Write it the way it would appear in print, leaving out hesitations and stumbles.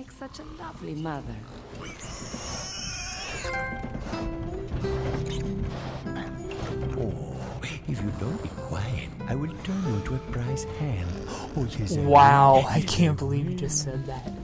make such a lovely mother. Oh, if you don't be quiet, I will turn you into a prize hand. Oh, yes, I Wow, will. I can't believe you just said that.